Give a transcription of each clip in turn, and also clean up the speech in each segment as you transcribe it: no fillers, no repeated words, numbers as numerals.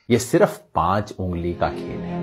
ये सिर्फ 5 उंगली का खेल है।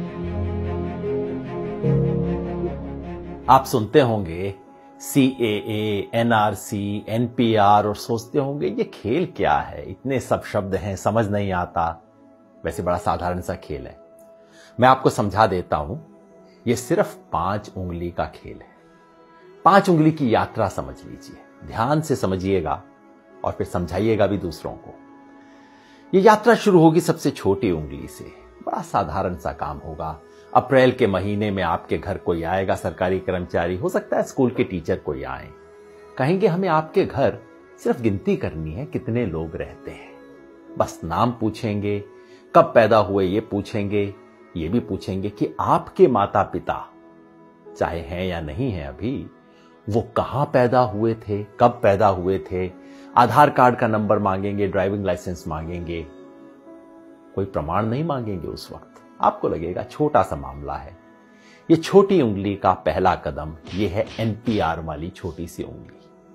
आप सुनते होंगे CAA, NRC, NPR और सोचते होंगे ये खेल क्या है, इतने सब शब्द हैं, समझ नहीं आता। वैसे बड़ा साधारण सा खेल है। मैं आपको समझा देता हूं। ये सिर्फ 5 उंगली का खेल है। 5 उंगली की यात्रा समझ लीजिए, ध्यान से समझिएगा और फिर समझाइएगा भी दूसरों को। ये यात्रा शुरू होगी सबसे छोटी उंगली से। बड़ा साधारण सा काम होगा। अप्रैल के महीने में आपके घर कोई आएगा, सरकारी कर्मचारी, हो सकता है स्कूल के टीचर कोई आए, कहेंगे हमें आपके घर सिर्फ गिनती करनी है कितने लोग रहते हैं। बस नाम पूछेंगे, कब पैदा हुए ये पूछेंगे, ये भी पूछेंगे कि आपके माता पिता चाहे हैं या नहीं है अभी, वो कहां पैदा हुए थे, कब पैदा हुए थे। आधार कार्ड का नंबर मांगेंगे, ड्राइविंग लाइसेंस मांगेंगे, कोई प्रमाण नहीं मांगेंगे। उस वक्त आपको लगेगा छोटा सा मामला है। ये छोटी उंगली का पहला कदम ये है NPR वाली छोटी सी उंगली।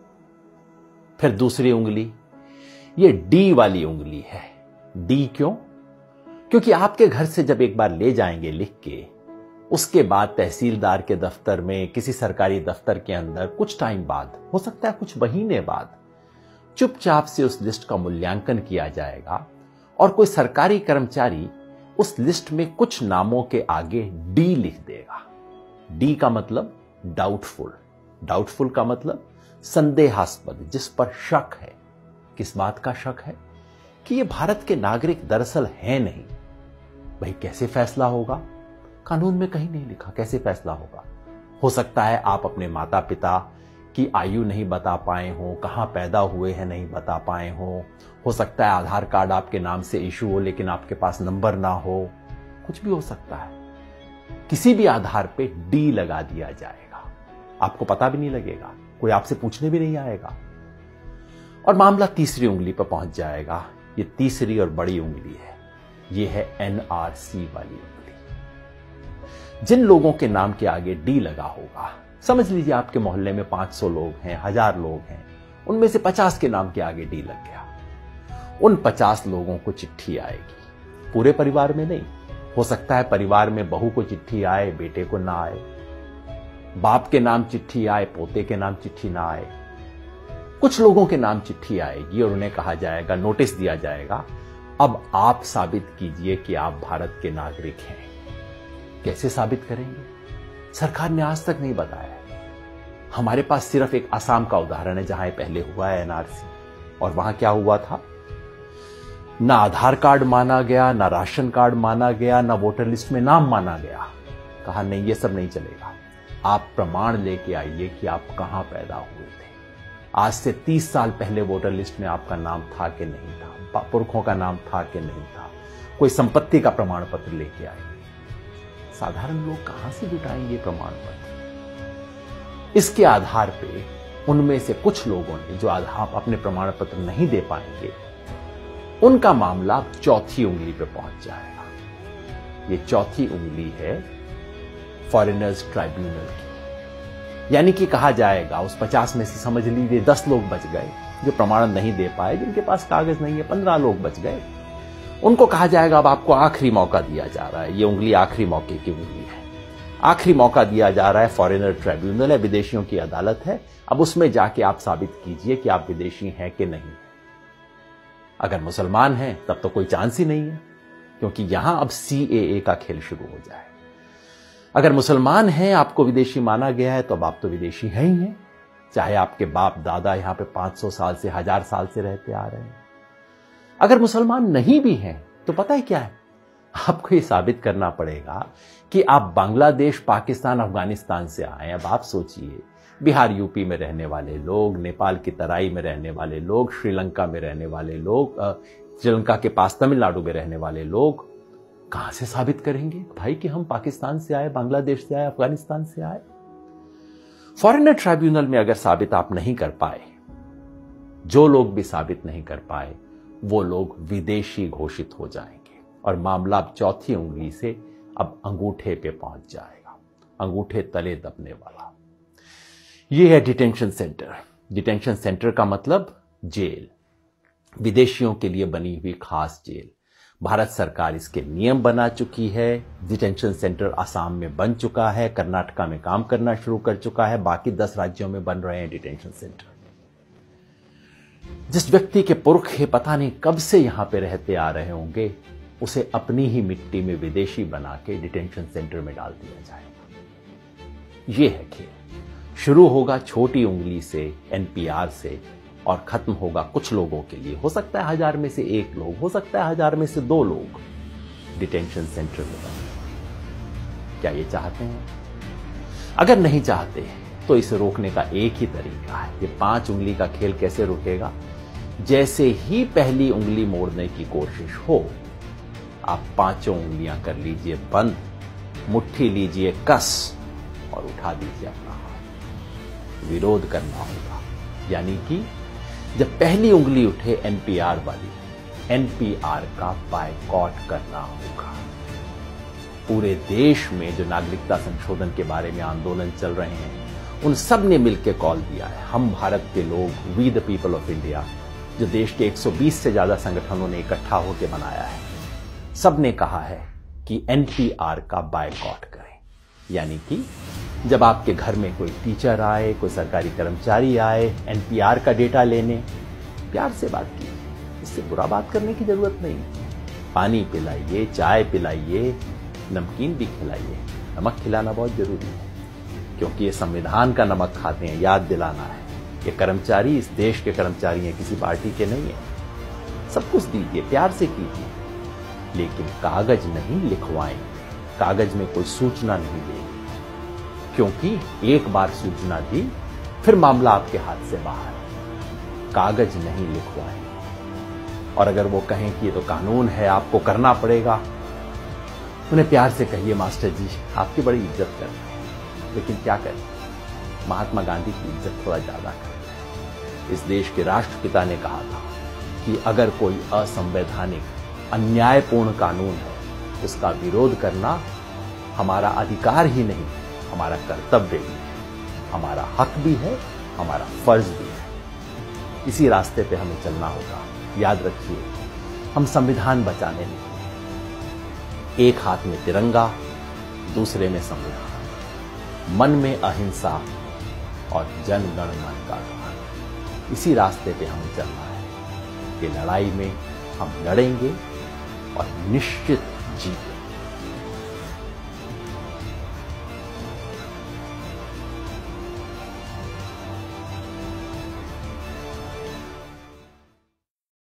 फिर दूसरी उंगली ये D वाली उंगली है। D क्यों? क्योंकि आपके घर से जब एक बार ले जाएंगे लिख के, उसके बाद तहसीलदार के दफ्तर में, किसी सरकारी दफ्तर के अंदर कुछ टाइम बाद, हो सकता है कुछ महीने बाद, चुपचाप से उस लिस्ट का मूल्यांकन किया जाएगा और कोई सरकारी कर्मचारी उस लिस्ट में कुछ नामों के आगे D लिख देगा। D का मतलब डाउटफुल। डाउटफुल का मतलब संदेहास्पद, जिस पर शक है। किस बात का शक है? कि ये भारत के नागरिक दरअसल हैं नहीं। भाई कैसे फैसला होगा? कानून में कहीं नहीं लिखा कैसे फैसला होगा। हो सकता है आप अपने माता पिता की आयु नहीं बता पाए हो, कहां पैदा हुए हैं नहीं बता पाए हो सकता है आधार कार्ड आपके नाम से इशू हो लेकिन आपके पास नंबर ना हो, कुछ भी हो सकता है। किसी भी आधार पे D लगा दिया जाएगा, आपको पता भी नहीं लगेगा, कोई आपसे पूछने भी नहीं आएगा और मामला तीसरी उंगली पर पहुंच जाएगा। ये तीसरी और बड़ी उंगली है, ये है NRC वाली उंगली। जिन लोगों के नाम के आगे D लगा होगा, समझ लीजिए आपके मोहल्ले में 500 लोग हैं, 1000 लोग हैं, उनमें से 50 के नाम के आगे D लग गया। उन 50 लोगों को चिट्ठी आएगी, पूरे परिवार में नहीं। हो सकता है परिवार में बहू को चिट्ठी आए, बेटे को ना आए, बाप के नाम चिट्ठी आए, पोते के नाम चिट्ठी ना आए। कुछ लोगों के नाम चिट्ठी आएगी और उन्हें कहा जाएगा, नोटिस दिया जाएगा, अब आप साबित कीजिए कि आप भारत के नागरिक हैं। कैसे साबित करेंगे? सरकार ने आज तक नहीं बताया। हमारे पास सिर्फ एक असम का उदाहरण है जहां पहले हुआ है NRC, और वहां क्या हुआ था? ना आधार कार्ड माना गया, ना राशन कार्ड माना गया, ना वोटर लिस्ट में नाम माना गया। कहा नहीं, ये सब नहीं चलेगा, आप प्रमाण लेके आइए कि आप कहां पैदा हुए थे। आज से 30 साल पहले वोटर लिस्ट में आपका नाम था कि नहीं था, पुरखों का नाम था कि नहीं था, कोई संपत्ति का प्रमाण पत्र लेके आइए। साधारण लोग कहां से जुटाएंगे प्रमाण पत्र? इसके आधार पे उनमें से कुछ लोगों ने जो आधार अपने प्रमाण पत्र नहीं दे पाएंगे, उनका मामला चौथी उंगली पे पहुंच जाएगा। ये चौथी उंगली है फॉरेनर्स ट्राइब्यूनल की। यानी कि कहा जाएगा उस 50 में से समझ लीजिए 10 लोग बच गए जो प्रमाण नहीं दे पाए, जिनके पास कागज नहीं है, 15 लोग बच गए। उनको कहा जाएगा अब आपको आखिरी मौका दिया जा रहा है। ये उंगली आखिरी मौके की उंगली है। आखिरी मौका दिया जा रहा है, फॉरेनर ट्राइब्यूनल है, विदेशियों की अदालत है। अब उसमें जाके आप साबित कीजिए कि आप विदेशी हैं कि नहीं। अगर मुसलमान हैं तब तो कोई चांस ही नहीं है, क्योंकि यहां अब CAA का खेल शुरू हो जाए। अगर मुसलमान हैं, आपको विदेशी माना गया है, तो अब आप तो विदेशी हैं ही हैं, चाहे आपके बाप दादा यहां पे 500 साल से 1000 साल से रहते आ रहे हैं। अगर मुसलमान नहीं भी हैं तो पता है क्या है, आपको ये साबित करना पड़ेगा कि आप बांग्लादेश, पाकिस्तान, अफगानिस्तान से आए। अब आप सोचिए, बिहार यूपी में रहने वाले लोग, नेपाल की तराई में रहने वाले लोग, श्रीलंका में रहने वाले लोग, श्रीलंका के पास तमिलनाडु में रहने वाले लोग कहां से साबित करेंगे भाई कि हम पाकिस्तान से आए, बांग्लादेश से आए, अफगानिस्तान से आए? फॉरेनर ट्राइब्यूनल में अगर साबित आप नहीं कर पाए, जो लोग भी साबित नहीं कर पाए, वो लोग विदेशी घोषित हो जाएंगे और मामला अब चौथी उंगली से अब अंगूठे पे पहुंच जाएगा, अंगूठे तले दबने वाला। ये है डिटेंशन सेंटर। डिटेंशन सेंटर का मतलब जेल, विदेशियों के लिए बनी हुई खास जेल। भारत सरकार इसके नियम बना चुकी है। डिटेंशन सेंटर असम में बन चुका है, कर्नाटका में काम करना शुरू कर चुका है, बाकी 10 राज्यों में बन रहे हैं डिटेंशन सेंटर। जिस व्यक्ति के पुरखे पता नहीं कब से यहां पे रहते आ रहे होंगे, उसे अपनी ही मिट्टी में विदेशी बना के डिटेंशन सेंटर में डाल दिया जाएगा। यह है खेल। शुरू होगा छोटी उंगली से, एनपीआर से, और खत्म होगा कुछ लोगों के लिए। हो सकता है 1000 में से 1 लोग, हो सकता है 1000 में से 2 लोग डिटेंशन सेंटर में बने। क्या ये चाहते हैं? अगर नहीं चाहते तो इसे रोकने का एक ही तरीका है। ये 5 उंगली का खेल कैसे रुकेगा? जैसे ही पहली उंगली मोड़ने की कोशिश हो, आप 5 उंगलियां कर लीजिए बंद, मुट्ठी लीजिए कस और उठा दीजिए अपना हाथ। विरोध करना होगा, यानी कि जब पहली उंगली उठे एनपीआर वाली, एनपीआर का बायकॉट करना होगा। पूरे देश में जो नागरिकता संशोधन के बारे में आंदोलन चल रहे हैं, उन सब ने मिलकर कॉल दिया है। हम भारत के लोग, we the people of India, जो देश के 120 से ज्यादा संगठनों ने इकट्ठा होकर बनाया है, सब ने कहा है कि एनपीआर का बायकॉट करें। यानी कि जब आपके घर में कोई टीचर आए, कोई सरकारी कर्मचारी आए एनपीआर का डेटा लेने, प्यार से बात कीजिए, इससे बुरा बात करने की जरूरत नहीं। पानी पिलाइए, चाय पिलाइए, नमकीन भी खिलाइए। नमक खिलाना बहुत जरूरी है, क्योंकि ये संविधान का नमक खाते हैं, याद दिलाना है। ये कर्मचारी इस देश के कर्मचारी हैं, किसी पार्टी के नहीं है। सब कुछ दीजिए, प्यार से कीजिए, लेकिन कागज नहीं लिखवाएं, कागज में कोई सूचना नहीं देंगे, क्योंकि एक बार सूचना दी फिर मामला आपके हाथ से बाहर है। कागज नहीं लिखवाएं। और अगर वो कहें कि ये तो कानून है, आपको करना पड़ेगा, उन्हें प्यार से कहिए, मास्टर जी आपकी बड़ी इज्जत कर रहे हैं, लेकिन क्या करें, महात्मा गांधी की इज्जत थोड़ा ज्यादा कर। इस देश के राष्ट्रपिता ने कहा था कि अगर कोई असंवैधानिक, अन्यायपूर्ण कानून है, उसका विरोध करना हमारा अधिकार ही नहीं, हमारा कर्तव्य भी है, हमारा हक भी है, हमारा फर्ज भी है। इसी रास्ते पे हमें चलना होगा। याद रखिए, हम संविधान बचाने नहीं, एक हाथ में तिरंगा, दूसरे में संविधान, मन में अहिंसा और जन गण मन का गान। इसी रास्ते पे हमें चलना है। ये लड़ाई में हम लड़ेंगे और निश्चित जीतेंगे।